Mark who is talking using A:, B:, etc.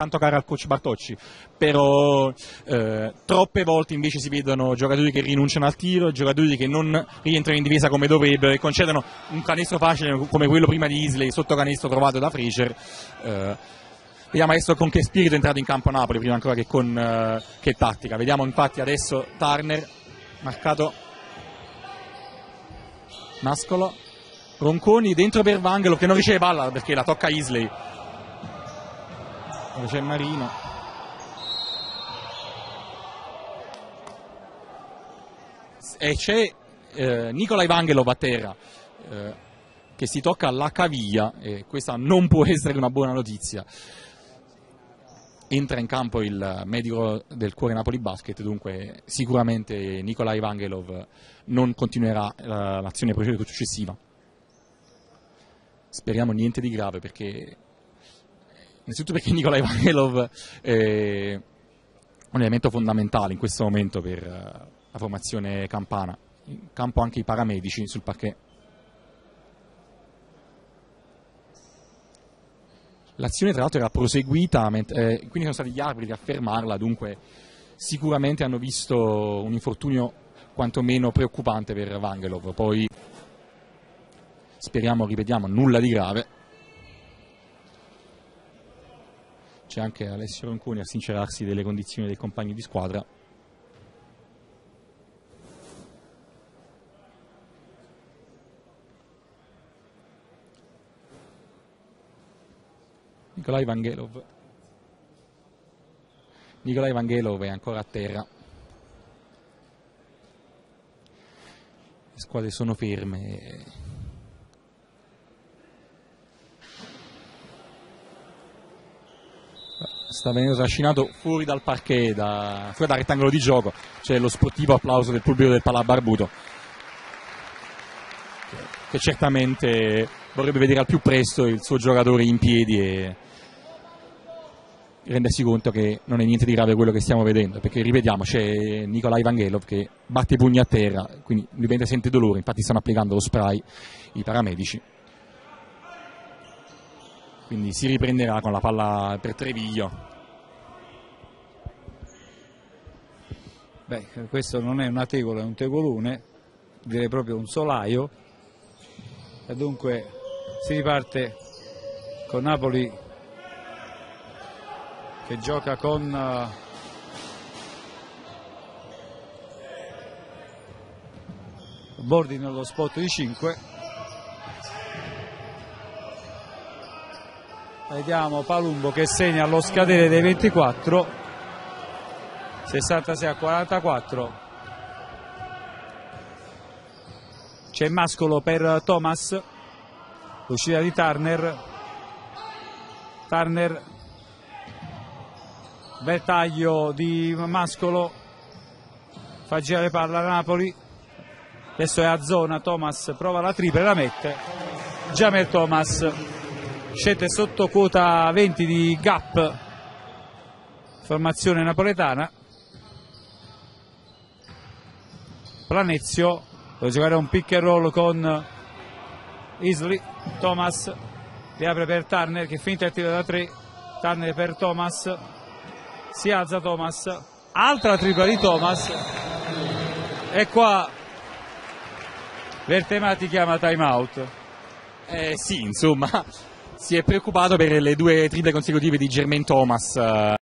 A: tanto cara al coach Bartocci, però troppe volte invece si vedono giocatori che rinunciano al tiro, giocatori che non rientrano in difesa come dovrebbero e concedono un canestro facile come quello prima di Isley, sotto canestro trovato da Fraser. Vediamo adesso con che spirito è entrato in campo Napoli, prima ancora che con che tattica. Vediamo infatti adesso Turner, marcato Mascolo, Ronconi dentro per Vangelov che non riceve palla perché la tocca Isley. Dove c'è Marino. E c'è Nikolaj Vangelov a terra che si tocca la caviglia e questa non può essere una buona notizia. Entra in campo il medico del Cuore Napoli Basket, dunque sicuramente Nikolaj Vangelov non continuerà l'azione successiva. Speriamo niente di grave, perché innanzitutto perché Nikolaj Vangelov è un elemento fondamentale in questo momento per la formazione campana. In campo anche i paramedici sul parquet. L'azione tra l'altro era proseguita, quindi sono stati gli arbitri a fermarla, dunque sicuramente hanno visto un infortunio quantomeno preoccupante per Vangelov. Poi speriamo, ripetiamo, nulla di grave. C'è anche Alessio Ronconi a sincerarsi delle condizioni dei compagni di squadra. Nikolaj Vangelov è ancora a terra. Le squadre sono ferme. Sta venendo trascinato fuori dal parquet, fuori dal rettangolo di gioco. C'è lo sportivo applauso del pubblico del Palabarbuto, che certamente vorrebbe vedere al più presto il suo giocatore in piedi e rendersi conto che non è niente di grave quello che stiamo vedendo, perché ripetiamo, c'è Nikolaj Vangelov che batte i pugni a terra, quindi lui sente dolore, infatti stanno applicando lo spray i paramedici, quindi si riprenderà con la palla per Treviglio.
B: Beh, questo non è una tegola, è un tegolone, direi proprio un solaio, e dunque si riparte con Napoli che gioca con Bordi nello spot di 5. Vediamo Palumbo che segna allo scadere dei 24, 66-44. C'è Mascolo per Thomas, l'uscita di Turner, bel taglio di Mascolo, fa girare palla a Napoli, adesso è a zona, Thomas prova la tripla e la mette, Jamel Thomas scende sotto quota 20 di gap, formazione napoletana. Planezio deve giocare un pick and roll con Isley, Thomas riapre per Turner che finta il tiro da 3, Turner per Thomas, si alza Thomas, altra tripla di Thomas e qua Vertemati chiama time out.
A: Sì, insomma, si è preoccupato per le 2 triple consecutive di Jermaine Thomas.